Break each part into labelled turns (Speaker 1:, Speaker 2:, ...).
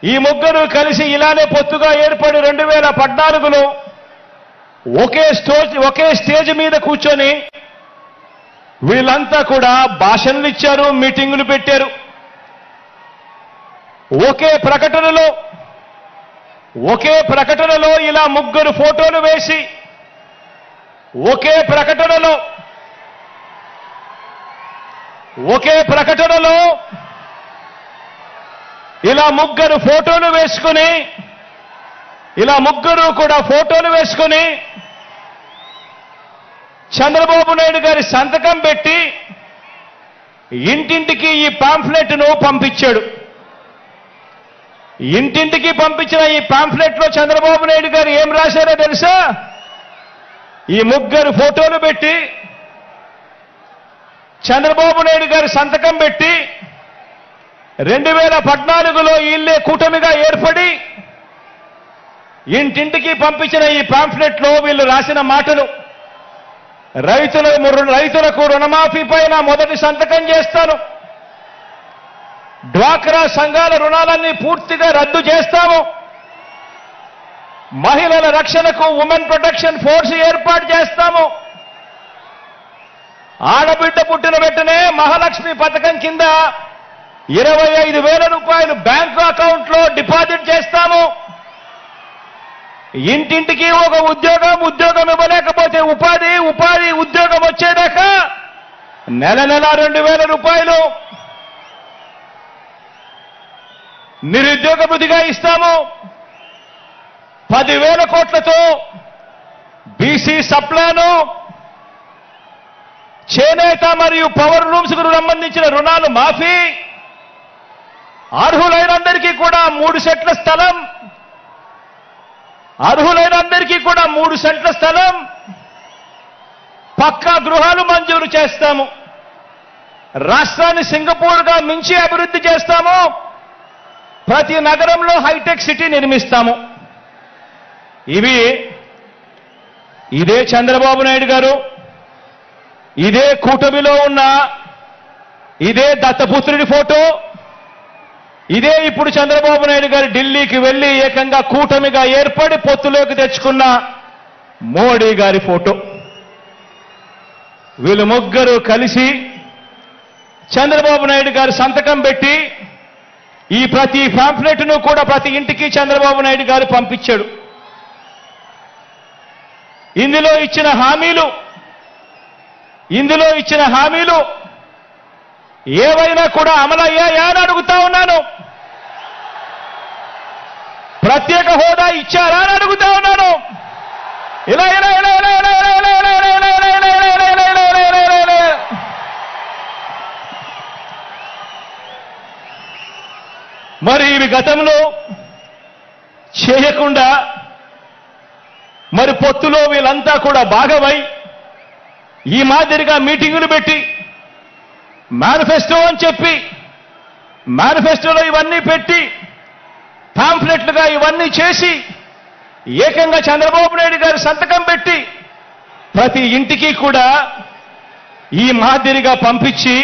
Speaker 1: ఈ ముగ్గురు కలిసి ఇలానే పొత్తుగా ఏర్పడి 2014లో ఒకే స్టేజ్ మీద కూర్చొని వీళ్ళంతా కూడా భాషణలు ఇచ్చారు, మీటింగులు పెట్టారు. ఒకే ప్రకటనలో ఇలా ముగ్గురు ఫోటోలు వేసి ఒకే ప్రకటనలో ఇలా ముగ్గురు ఫోటోలు వేసుకుని చంద్రబాబు నాయుడు గారి సంతకం పెట్టి ఇంటింటికి ఈ పాంఫ్లెట్ను పంపించాడు. ఇంటింటికి పంపించిన ఈ పాంఫ్లెట్లో చంద్రబాబు నాయుడు గారు ఏం రాశారో తెలుసా? ఈ ముగ్గురు ఫోటోలు పెట్టి చంద్రబాబు నాయుడు గారి సంతకం పెట్టి 2014లో వీళ్ళే కూటమిగా ఏర్పడి ఇంటింటికి పంపించిన ఈ పాంఫ్లెట్లో వీళ్ళు రాసిన మాటలు: రైతులకు రుణమాఫీ పైన మొదటి సంతకం చేస్తాను, డ్వాక్రా సంఘాల రుణాలన్నీ పూర్తిగా రద్దు చేస్తాము, మహిళల రక్షణకు ఉమెన్ ప్రొటెక్షన్ ఫోర్స్ ఏర్పాటు చేస్తాము, ఆడబిడ్డ పుట్టిన వెంటనే మహాలక్ష్మి పథకం కింద 25,000 రూపాయలు బ్యాంకు అకౌంట్లో డిపాజిట్ చేస్తాము, ఇంటింటికి ఒక ఉద్యోగం ఇవ్వలేకపోతే ఉపాధి ఉద్యోగం వచ్చేదాకా నెల 2,000 రూపాయలు నిరుద్యోగ భృతిగా ఇస్తాము, 10,000 కోట్లతో బీసీ సప్లాను, చేనేత మరియు పవర్ లూమ్స్ కు సంబంధించిన రుణాలు మాఫీ, అర్హులైనందరికీ కూడా 3 సెంట్ల స్థలం, పక్కా గృహాలు మంజూరు చేస్తాము, రాష్ట్రాన్ని సింగపూర్గా మించి అభివృద్ధి చేస్తాము, ప్రతి నగరంలో హైటెక్ సిటీ నిర్మిస్తాము. ఇదే చంద్రబాబు నాయుడు గారు, ఇదే కూటమిలో ఉన్న ఇదే దత్తపుత్రుడి ఫోటో, ఇదే ఇప్పుడు చంద్రబాబు నాయుడు గారు ఢిల్లీకి వెళ్లి ఏకంగా కూటమిగా ఏర్పడి పొత్తులోకి తెచ్చుకున్న మోడీ గారి ఫోటో. వీళ్ళు ముగ్గురు కలిసి చంద్రబాబు నాయుడు గారు సంతకం పెట్టి ఈ ప్రతి పాంఫ్లెట్ను కూడా ప్రతి ఇంటికి చంద్రబాబు నాయుడు గారు పంపించాడు. ఇందులో ఇచ్చిన హామీలు ఏవైనా కూడా అమలయ్యాయా అని అడుగుతా ఉన్నాను. ప్రత్యేక హోదా ఇచ్చారా అని అడుగుతా ఉన్నాను. మరి ఇవి గతంలో చేయకుండా మరి పొత్తులో వీళ్ళంతా కూడా భాగమై ఈ మాదిరిగా మీటింగులు పెట్టి మేనిఫెస్టో అని చెప్పి మేనిఫెస్టోలో ఇవన్నీ పెట్టి పాంఫ్లెట్లుగా ఇవన్నీ చేసి ఏకంగా చంద్రబాబు నాయుడు గారు సంతకం పెట్టి ప్రతి ఇంటికి కూడా ఈ మాదిరిగా పంపించి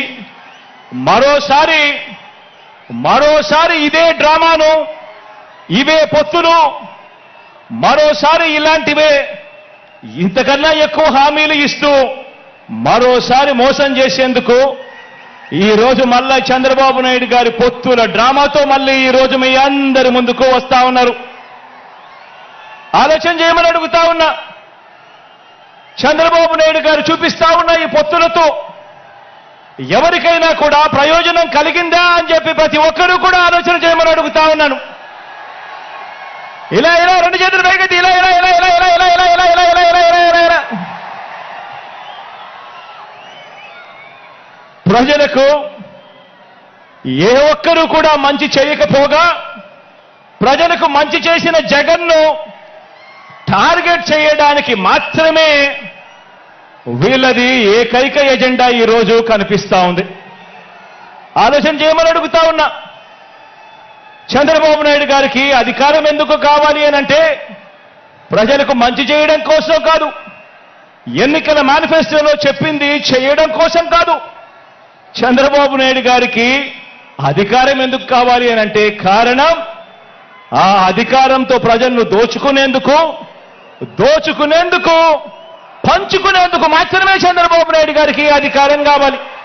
Speaker 1: మరోసారి ఇదే డ్రామాను, ఇవే పొత్తులు, మరోసారి ఇలాంటివే ఇంతకన్నా ఎక్కువ హామీలు ఇస్తూ మరోసారి మోసం చేసేందుకు ఈ రోజు మళ్ళా చంద్రబాబు నాయుడు గారి పొత్తుల డ్రామాతో మళ్ళీ ఈ రోజు మీ అందరి ముందుకు వస్తా ఉన్నారు. ఆలోచన చేయమని అడుగుతా ఉన్నా. చంద్రబాబు నాయుడు గారు చూపిస్తా ఉన్న ఈ పొత్తులతో ఎవరికైనా కూడా ప్రయోజనం కలిగిందా అని చెప్పి ప్రతి ఒక్కరూ కూడా ఆలోచన చేయమని అడుగుతా ఉన్నాను. ఇలా రెండు చేతులు పైకెత్తి ఇలా ప్రజలకు ఏ ఒక్కరూ కూడా మంచి చేయకపోగా ప్రజలకు మంచి చేసిన జగన్ను టార్గెట్ చేయడానికి మాత్రమే వీళ్ళది ఏకైక ఎజెండా ఈ రోజు కనిపిస్తా ఉంది. ఆలోచన చేయమని అడుగుతా ఉన్నా. చంద్రబాబు నాయుడు గారికి అధికారం ఎందుకు కావాలి అనంటే ప్రజలకు మంచి చేయడం కోసం కాదు, ఎన్నికల మేనిఫెస్టోలో చెప్పింది చేయడం కోసం కాదు. చంద్రబాబు నాయుడు గారికి అధికారం ఎందుకు కావాలి అనంటే కారణం ఆ అధికారంతో ప్రజలను దోచుకునేందుకు పంచుకునేందుకు మాత్రమే చంద్రబాబు నాయుడు గారికి అధికారం కావాలి.